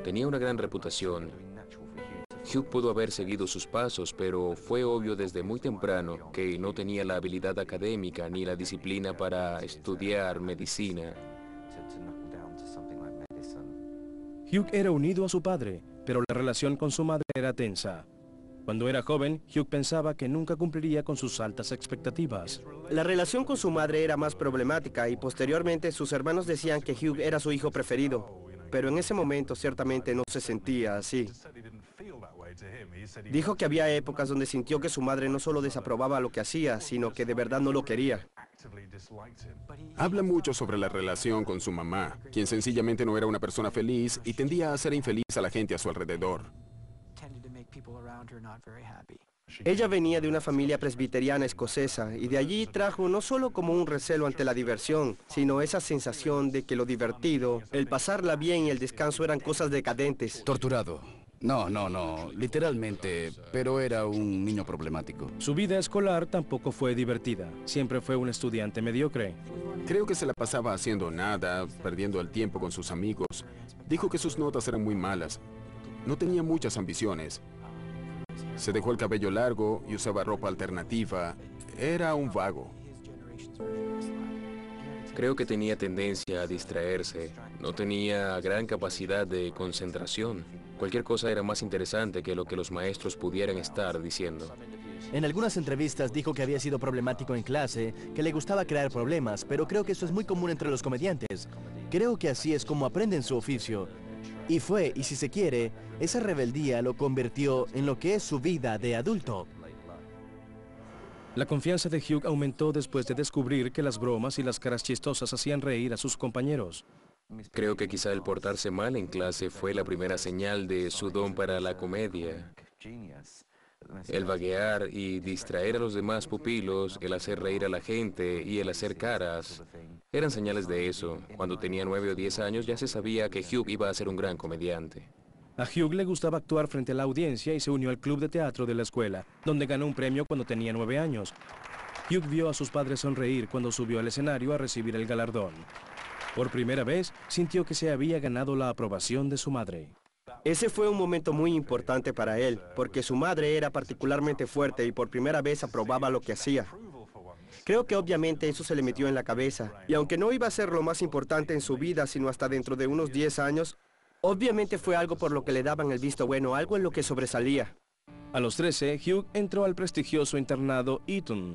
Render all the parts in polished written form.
tenía una gran reputación. Hugh pudo haber seguido sus pasos, pero fue obvio desde muy temprano que no tenía la habilidad académica ni la disciplina para estudiar medicina. Hugh era unido a su padre, pero la relación con su madre era tensa. Cuando era joven, Hugh pensaba que nunca cumpliría con sus altas expectativas. La relación con su madre era más problemática y posteriormente sus hermanos decían que Hugh era su hijo preferido, pero en ese momento ciertamente no se sentía así. Dijo que había épocas donde sintió que su madre no solo desaprobaba lo que hacía, sino que de verdad no lo quería. Habla mucho sobre la relación con su mamá, quien sencillamente no era una persona feliz y tendía a hacer infeliz a la gente a su alrededor. Ella venía de una familia presbiteriana escocesa y de allí trajo no solo como un recelo ante la diversión, sino esa sensación de que lo divertido, el pasarla bien y el descanso eran cosas decadentes. Torturado. No, literalmente, pero era un niño problemático. Su vida escolar tampoco fue divertida. Siempre fue un estudiante mediocre. Creo que se la pasaba haciendo nada, perdiendo el tiempo con sus amigos. Dijo que sus notas eran muy malas. No tenía muchas ambiciones. Se dejó el cabello largo y usaba ropa alternativa. Era un vago. Creo que tenía tendencia a distraerse. No tenía gran capacidad de concentración. Cualquier cosa era más interesante que lo que los maestros pudieran estar diciendo. En algunas entrevistas dijo que había sido problemático en clase, que le gustaba crear problemas, pero creo que eso es muy común entre los comediantes. Creo que así es como aprenden su oficio. Y si se quiere, esa rebeldía lo convirtió en lo que es su vida de adulto. La confianza de Hugh aumentó después de descubrir que las bromas y las caras chistosas hacían reír a sus compañeros. Creo que quizá el portarse mal en clase fue la primera señal de su don para la comedia. El vaguear y distraer a los demás pupilos, el hacer reír a la gente y el hacer caras, eran señales de eso. Cuando tenía 9 o 10 años ya se sabía que Hugh iba a ser un gran comediante. A Hugh le gustaba actuar frente a la audiencia y se unió al club de teatro de la escuela, donde ganó un premio cuando tenía 9 años. Hugh vio a sus padres sonreír cuando subió al escenario a recibir el galardón. Por primera vez, sintió que se había ganado la aprobación de su madre. Ese fue un momento muy importante para él, porque su madre era particularmente fuerte y por primera vez aprobaba lo que hacía. Creo que obviamente eso se le metió en la cabeza, y aunque no iba a ser lo más importante en su vida, sino hasta dentro de unos 10 años, obviamente fue algo por lo que le daban el visto bueno, algo en lo que sobresalía. A los 13, Hugh entró al prestigioso internado Eton.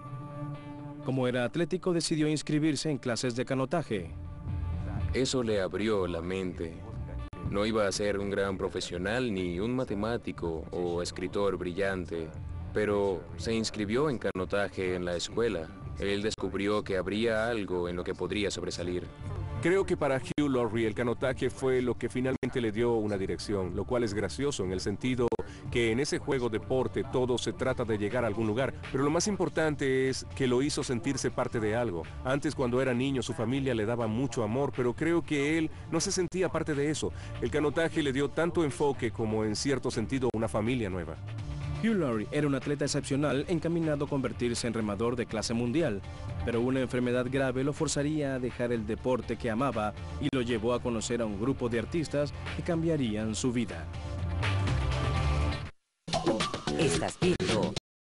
Como era atlético, decidió inscribirse en clases de canotaje. Eso le abrió la mente. No iba a ser un gran profesional ni un matemático o escritor brillante, pero se inscribió en canotaje en la escuela. Él descubrió que habría algo en lo que podría sobresalir. Creo que para Hugh Laurie el canotaje fue lo que finalmente le dio una dirección, lo cual es gracioso en el sentido que en ese juego deporte todo se trata de llegar a algún lugar, pero lo más importante es que lo hizo sentirse parte de algo. Antes, cuando era niño, su familia le daba mucho amor, pero creo que él no se sentía parte de eso. El canotaje le dio tanto enfoque como en cierto sentido una familia nueva. Hugh Laurie era un atleta excepcional encaminado a convertirse en remador de clase mundial, pero una enfermedad grave lo forzaría a dejar el deporte que amaba y lo llevó a conocer a un grupo de artistas que cambiarían su vida. Estás viendo